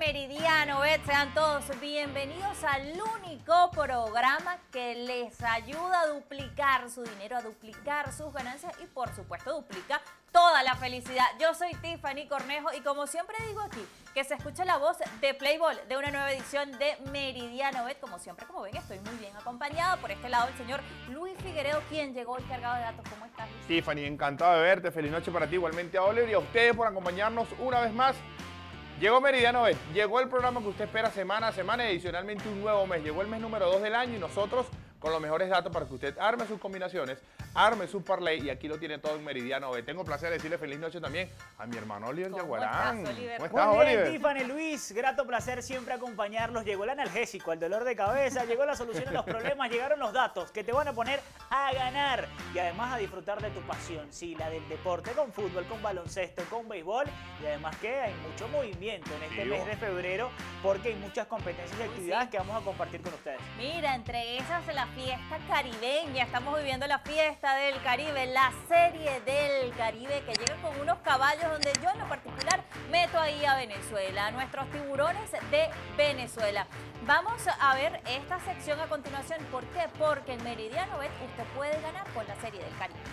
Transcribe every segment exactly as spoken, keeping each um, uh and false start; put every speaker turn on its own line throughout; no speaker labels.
Meridiano Bet, sean todos bienvenidos al único programa que les ayuda a duplicar su dinero, a duplicar sus ganancias y por supuesto duplica toda la felicidad. Yo soy Tiffany Cornejo y como siempre digo aquí, que se escuche la voz de Playboy de una nueva edición de Meridiano Bet. Como siempre, como ven, estoy muy bien acompañada por este lado el señor Luis Figueredo, quien llegó hoy cargado de datos. ¿Cómo estás, Luis?
Tiffany, encantado de verte. Feliz noche para ti, igualmente a Oliver y a ustedes por acompañarnos una vez más. Llegó Meridiano Bet, llegó el programa que usted espera semana a semana y adicionalmente un nuevo mes. Llegó el mes número dos del año y nosotros con los mejores datos para que usted arme sus combinaciones, arme sus parlay y aquí lo tiene todo en Meridiano Bet. Tengo el placer de decirle feliz noche también a mi hermano Oliver Yaguarán.
¿Cómo estás, Oliver?
¿Cómo estás,
Muy bien,
Oliver?
Tiffany, Luis, grato placer siempre acompañarlos. Llegó el analgésico, el dolor de cabeza, llegó la solución a los problemas, llegaron los datos que te van a poner a ganar y además a disfrutar de tu pasión, sí, la del deporte, con fútbol, con baloncesto, con béisbol y además que hay mucho movimiento en este
Dios.
mes de febrero porque hay muchas competencias y actividades
sí.
que vamos a compartir con ustedes.
Mira, entre esas la fiesta caribeña, estamos viviendo la fiesta del Caribe, la serie del Caribe que llega con unos caballos donde yo en lo particular meto ahí a Venezuela, a nuestros tiburones de Venezuela. Vamos a ver esta sección a continuación. ¿Por qué? Porque en Meridiano Bet usted puede ganar con la serie del Caribe.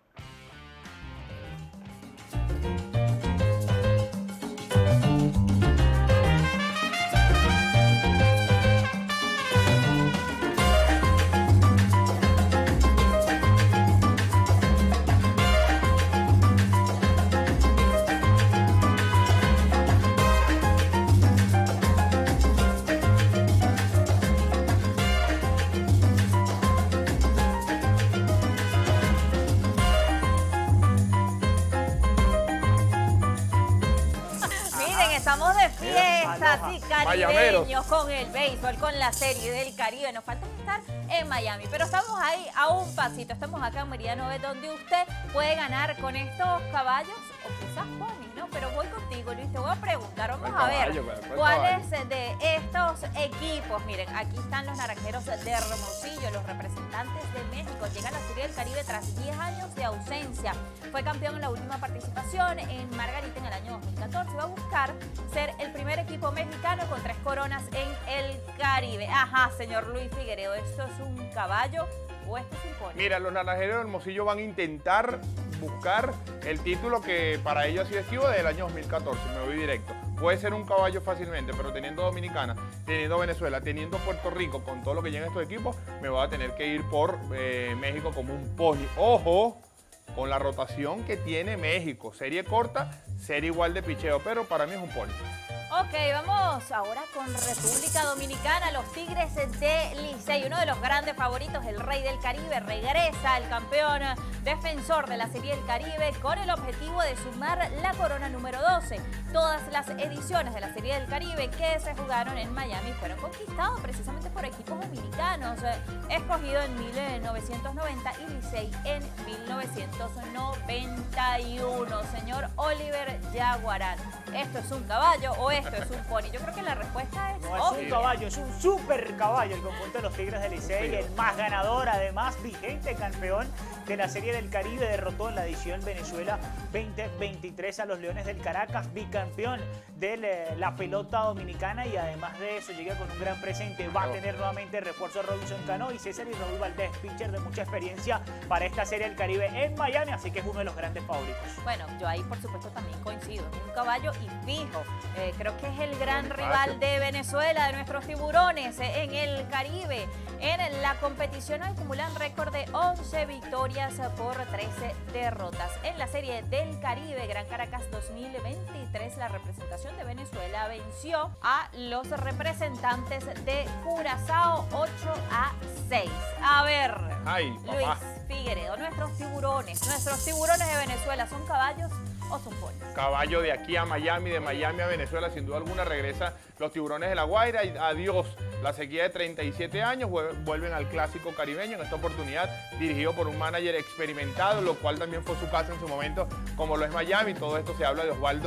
Estamos de fiesta, así caribeños, con el béisbol, con la serie del Caribe. Nos falta estar en Miami, pero estamos ahí a un pasito. Estamos acá en Meridiano Bet, donde usted puede ganar con estos caballos, o quizás ponis, ¿no? Pero voy contigo, Luis, te voy a preguntar. Vamos a ver cuáles de estos equipos. Miren, aquí están los naranjeros de Hermosillo, los representantes de México. Llega a la serie del Caribe tras diez años de ausencia. Fue campeón en la última participación en Margarita en el año dos mil catorce. Va a buscar ser el primer equipo mexicano con tres coronas en el Caribe. Ajá, señor Luis Figueredo, ¿esto es un caballo o esto es un pony?
Mira, los naranjeros de Hermosillo van a intentar buscar el título que para ellos ha sido esquivo desde el año dos mil catorce, me voy directo. Puede ser un caballo fácilmente, pero teniendo Dominicana, teniendo Venezuela, teniendo Puerto Rico, con todo lo que llegan estos equipos, me voy a tener que ir por eh, México como un pony. ¡Ojo! Con la rotación que tiene México, serie corta, serie igual de picheo, pero para mí es un pony.
Ok, vamos ahora con República Dominicana, los Tigres de Licey, uno de los grandes favoritos, el Rey del Caribe, regresa el campeón defensor de la Serie del Caribe con el objetivo de sumar la corona número doce. Todas las ediciones de la Serie del Caribe que se jugaron en Miami fueron conquistadas precisamente por equipos dominicanos, eh, escogido en mil novecientos noventa y Licey en mil novecientos noventa y uno. Señor Oliver Yaguarán, ¿esto es un caballo o esto es un pony? Yo creo que la respuesta es
No es
obvia.
un caballo, es un super caballo el conjunto de los Tigres de Licey, el más ganador, además vigente campeón de la Serie del Caribe, derrotó en la edición Venezuela veinte veintitrés a los Leones del Caracas, bicampeón de la pelota dominicana y además de eso llega con un gran presente. Va a tener nuevamente refuerzo Robinson Cano y César y Raúl Valdés, pitcher de mucha experiencia para esta Serie del Caribe en Miami, así que es uno de los grandes favoritos.
Bueno, yo ahí por supuesto también coincido, es un caballo y fijo. Eh, creo que es el gran rival de Venezuela, de nuestros tiburones eh, en el Caribe. En la competición acumulan récord de once victorias por trece derrotas. En la Serie del Caribe Gran Caracas dos mil veintitrés, la representación de Venezuela venció a los representantes de Curazao ocho a seis. A ver,
Ay,
Luis
papá.
Figueredo, nuestros tiburones, nuestros tiburones de Venezuela, ¿son caballos o son ponis?
Caballo de aquí a Miami, de Miami a Venezuela, sin duda alguna regresa los tiburones de La Guaira y adiós la sequía de treinta y siete años, vuelven al clásico caribeño, en esta oportunidad dirigido por un manager experimentado, lo cual también fue su casa en su momento, como lo es Miami. Todo esto se habla de Osvaldo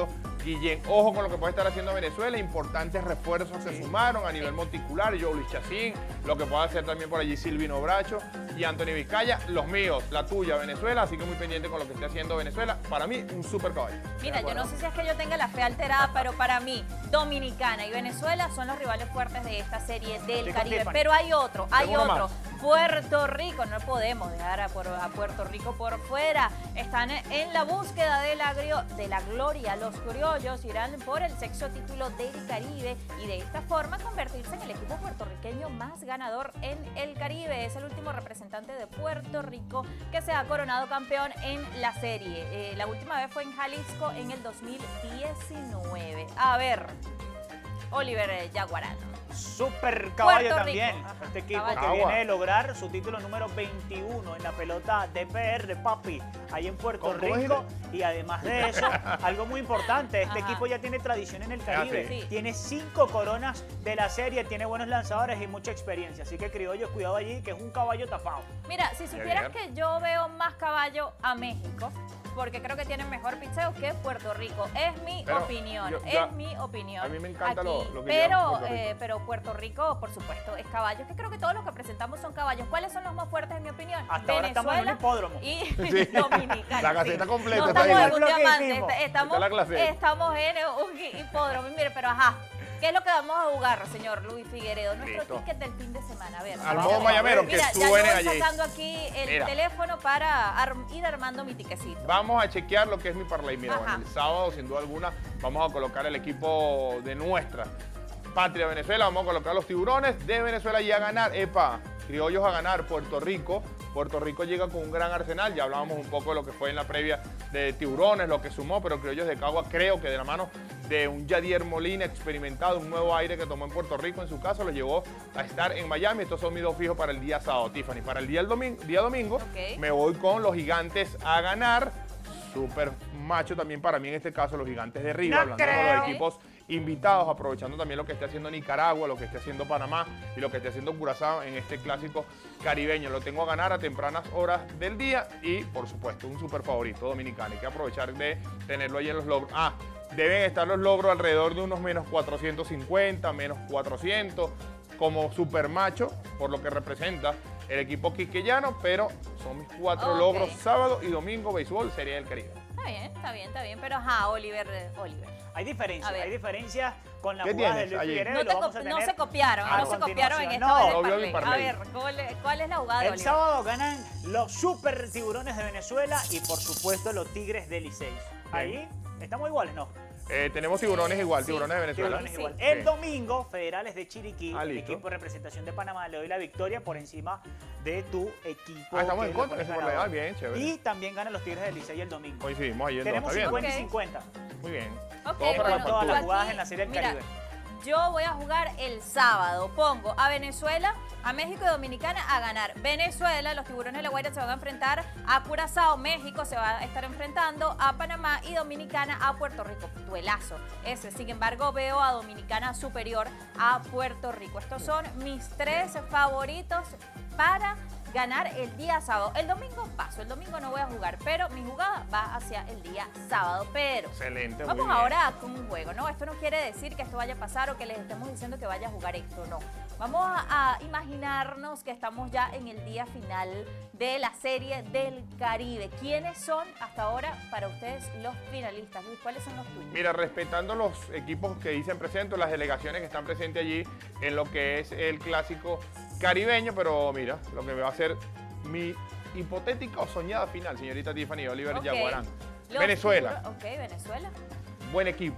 Guillén, ojo con lo que puede estar haciendo Venezuela, importantes refuerzos se
Sí.
sumaron a nivel monticular, Jolis Chacín, lo que pueda hacer también por allí Silvino Bracho y Anthony Vizcaya, los míos, la tuya Venezuela, así que muy pendiente con lo que esté haciendo Venezuela, para mí un super caballo.
Mira, yo no sé si es que yo tenga la fe alterada, pero para mí, Dominicana y Venezuela son los rivales fuertes de esta serie del
Estoy con
Caribe.
Tiffany.
Pero hay otro, hay
Tengo uno
otro.
más.
Puerto Rico, no podemos dejar a, Puer- a Puerto Rico por fuera. Están en la búsqueda de la, grio- de la gloria. Los criollos irán por el sexto título del Caribe y de esta forma convertirse en el equipo puertorriqueño más ganador en el Caribe. Es el último representante de Puerto Rico que se ha coronado campeón en la serie. Eh, la última vez fue en Jalisco en el dos mil diecinueve. A ver, Oliver eh, Yaguarano.
Super caballo
Puerto
también.
Rico. Ajá,
Este equipo
caballo.
que
Agua.
viene de lograr su título número veintiuno en la pelota D P R, papi, ahí en Puerto
¿Cómo- cómo es?
Rico. Y además de eso, algo muy importante, este
Ajá.
equipo ya tiene tradición en el Caribe.
sí. Sí.
Tiene cinco coronas de la serie, tiene buenos lanzadores y mucha experiencia. Así que criollos, cuidado allí, que es un caballo tapado.
Mira, si supieras
bien.
que yo veo más caballo a México, porque creo que tienen mejor picheo que Puerto Rico. Es mi
Pero
opinión,
yo-
es
yo-
mi opinión.
a mí me encanta
aquí.
lo- lo que
pero,
llevan Puerto Rico.
eh, pero Puerto Rico, por supuesto, es caballo, que creo que todos los que presentamos son caballos. ¿Cuáles son los más fuertes, en mi opinión?
Hasta ahora estamos en un hipódromo.
y
Sí.
Dominicana.
La caseta
sí.
completa
No
está
estamos
ahí.
en un
Lo que
diamante,
hicimos.
est- estamos,
Está la clase.
estamos en un hipódromo. Mire, pero ajá. ¿Qué es lo que vamos a jugar, señor Luis Figueredo? Nuestro
Listo.
ticket del fin de semana. A ver.
Al
vamos
modo
a ver.
mayamero, que
Mira, ya yo
suene
voy
allí.
sacando aquí el
Mira.
teléfono para ar- ir armando mi tiquecito.
Vamos a chequear lo que es mi parlay. Mira,
Ajá.
bueno, el sábado, sin duda alguna, vamos a colocar el equipo de nuestra patria Venezuela. Vamos a colocar los tiburones de Venezuela y a ganar. Epa, criollos a ganar Puerto Rico. Puerto Rico llega con un gran arsenal. Ya hablábamos un poco de lo que fue en la previa de tiburones, lo que sumó, pero criollos de Cagua creo que de la mano de un Yadier Molina experimentado, un nuevo aire que tomó en Puerto Rico, en su caso, lo llevó a estar en Miami. Estos son mis dos fijos para el día sábado, Tiffany. Para el día, el domingo, día domingo,
Ok.
me voy con los gigantes a ganar. Súper macho también para mí en este caso, los gigantes de Riva,
No
hablando de
creo.
los equipos invitados, aprovechando también lo que esté haciendo Nicaragua, lo que esté haciendo Panamá y lo que esté haciendo Curazao en este clásico caribeño. Lo tengo a ganar a tempranas horas del día y, por supuesto, un súper favorito dominicano. Hay que aprovechar de tenerlo ahí en los logros. Ah, deben estar los logros alrededor de unos menos cuatrocientos cincuenta, menos cuatrocientos, como super macho, por lo que representa el equipo quiqueyano, pero son mis cuatro
Ok.
logros sábado y domingo, béisbol, Serie del Caribe.
Está bien, está bien, está bien. Pero ajá, Oliver, eh, Oliver.
Hay
A
diferencias,
ver.
hay diferencias con la
¿Qué
jugada de
tienes
Luis
allí?
Figueredo.
No,
y
te
lo vamos
copi-
a
no
tener
se copiaron,
a
no se copiaron en
continuación.
esta
No,
vez
no
del
vio mi
parlay. A
parlay.
ver, ¿cuál, cuál es la jugada de
El
Oliver?
sábado ganan los super tiburones de Venezuela y por supuesto los tigres de Licey. Ahí estamos iguales, ¿no?
Eh, tenemos tiburones igual,
Sí,
tiburones de Venezuela.
Tiburones
Sí.
igual.
Sí.
El domingo, Federales de Chiriquí,
Ah,
el
listo.
equipo de representación de Panamá, le doy la victoria por encima de tu equipo.
Ah, estamos
que
en
lo
contra de
pones
ese parlay.
ganador.
Ah, bien, chévere.
Y también ganan los tigres de Licey el domingo.
Coincidimos ahí en dos,
Tenemos
está bien.
cincuenta
Ok.
y cincuenta.
Muy bien.
Ok,
Todo para la
bueno,
todas
factura.
las
yo
jugadas
aquí,
en la Serie del
mira,
Caribe.
Yo voy a jugar el sábado. Pongo a Venezuela, a México y Dominicana a ganar. Venezuela, los tiburones de La Guaira se van a enfrentar a Curazao. México se va a estar enfrentando a Panamá y Dominicana a Puerto Rico. Duelazo ese. Sin embargo, veo a Dominicana superior a Puerto Rico. Estos son mis tres favoritos para ganar el día sábado. El domingo paso, el domingo no voy a jugar, pero mi jugada va hacia el día sábado. Pero
Excelente, muy
vamos
bien.
ahora con un juego, ¿no? Esto no quiere decir que esto vaya a pasar o que les estemos diciendo que vaya a jugar esto, no. Vamos a, a imaginarnos que estamos ya en el día final de la Serie del Caribe. ¿Quiénes son hasta ahora para ustedes los finalistas? Luis, ¿cuáles son los tuyos?
Mira, respetando los equipos que dicen presentes, las delegaciones que están presentes allí en lo que es el clásico caribeño, pero mira, lo que va a ser mi hipotética o soñada final, señorita Tiffany Oliver
Ok.
Yaguarán.
Los
Venezuela,
tiburones- Ok, Venezuela.
buen equipo,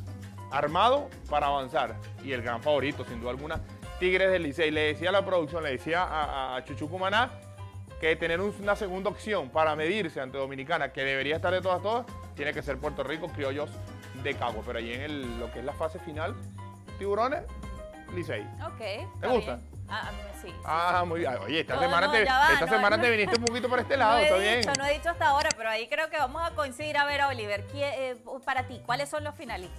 armado para avanzar y el gran favorito, sin duda alguna, Tigres del Licey. Le decía a la producción, le decía a, a Chuchu Cumaná que tener un- una segunda opción para medirse ante Dominicana, que debería estar de todas todas, tiene que ser Puerto Rico, criollos de Cagua. Pero ahí en el- lo que es la fase final, Tiburones, Licey.
Ok. ¿Te
gusta?
Ah, a mí sí. sí.
Ah, muy bien. Oye, esta
No,
semana,
no,
te,
ya va,
esta
no,
semana
no.
te viniste un poquito por este lado,
no he
está
dicho,
bien.
no he dicho hasta ahora, pero ahí creo que vamos a coincidir. A ver, Oliver, ¿quién- eh, para ti, ¿cuáles son los finalistas?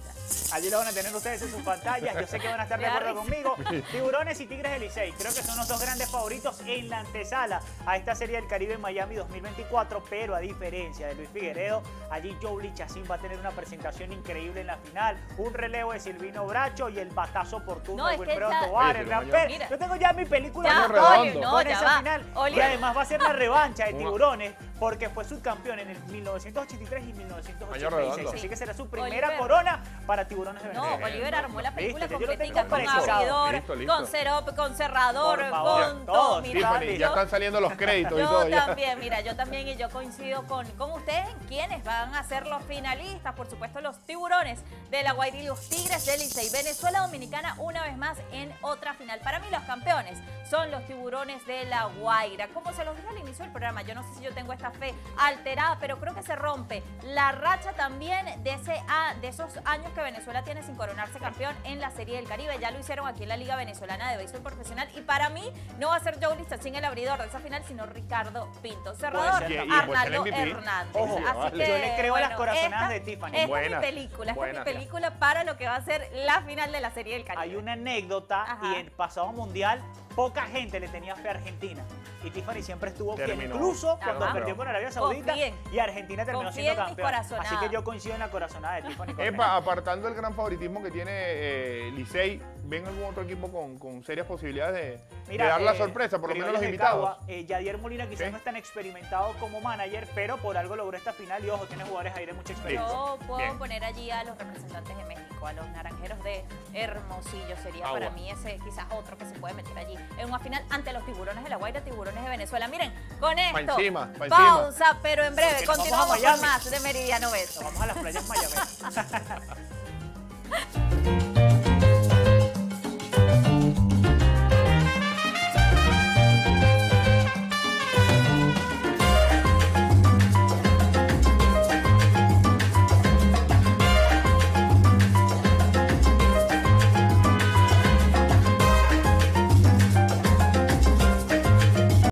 Allí lo van a tener ustedes en sus pantallas. Yo sé que van a estar de acuerdo conmigo. Tiburones y Tigres del Licey. Creo que son los dos grandes favoritos en la antesala a esta Serie del Caribe en Miami dos mil veinticuatro. Pero a diferencia de Luis Figueredo, allí Joely Chacín va a tener una presentación increíble en la final. Un relevo de Silvino Bracho y el batazo oportuno
no,
de
es
Wilfredo
ya...
Tovar,
sí,
el
sí,
Ramper.
mira.
Yo tengo ya mi película
Ya,
montada
Oli, no,
con
ya
esa
va.
final.
Oli.
Y además va a ser la revancha de Tiburones porque fue subcampeón en el mil novecientos ochenta y tres y mil novecientos ochenta y seis. Así que será su primera
Oliver.
corona para Tiburones de
No,
Venezuela.
Oliver armó la película
Listo, yo lo tengo
completica con
precisado.
abridor,
Listo, listo.
con cerop, con cerrador,
Por favor,
con
todos,
todo. Mira,
Tiffany, ya
yo-
están saliendo los créditos y
Yo
todo. ya.
también, mira, yo también y yo coincido con, con ustedes en quienes van a ser los finalistas. Por supuesto, los Tiburones de La Guaira y los Tigres del Licey. Venezuela Dominicana una vez más en otra final. Para mí los campeones son los Tiburones de La Guaira. Como se los dije al inicio del programa, yo no sé si yo tengo esta fe alterada, pero creo que se rompe la racha también de, ese, a- de esos años que Venezuela tiene sin coronarse campeón en la Serie del Caribe. Ya lo hicieron aquí en la Liga Venezolana de Béisbol Profesional y para mí no va a ser Joely Chacín el abridor de esa final, sino Ricardo Pinto. Cerrador,
ser
también.
Arnaldo
Y- y puede ser el M V P.
Hernández.
Ojo,
Así
vale.
que,
Yo le creo a las
bueno,
corazonadas
esta-
de Tiffany.
Esta
Buenas,
es mi película, esta
buenas.
es mi película para lo que va a ser la final de la Serie del Caribe.
Hay una anécdota
Ajá.
y en el pasado mundial poca gente le tenía fe a Argentina. Y Tiffany siempre estuvo fiel,
Terminó.
incluso cuando
Ajá.
perdió con Arabia Saudita
Confíen.
y Argentina terminó
Confíen
siendo
en mis
campeón.
corazonadas.
Así que yo coincido en la corazonada de Tiffany. con
Epa,
Renato.
apartando el gran favoritismo que tiene eh, Licey, ¿ven algún otro equipo con, con serias posibilidades de, de dar la
eh,
sorpresa? Por lo menos los
Criollos de
invitados.
Cagua, eh, Yadier Molina quizás
¿Qué?
no es tan experimentado como manager, pero por algo logró esta final y ojo, tiene jugadores ahí de mucha experiencia.
Yo puedo
Bien.
poner allí a los representantes de México, a los naranjeros de Hermosillo. Sería
Agua.
para mí ese quizás otro que se puede meter allí en una final ante los Tiburones de La Guaira, Tiburones de Venezuela. Miren, con esto,
encima, pa' encima.
pausa, pero en breve
Porque nos vamos a
continuamos con
Miami.
más de Meridiano Bet.
Nos vamos a las playas Miami.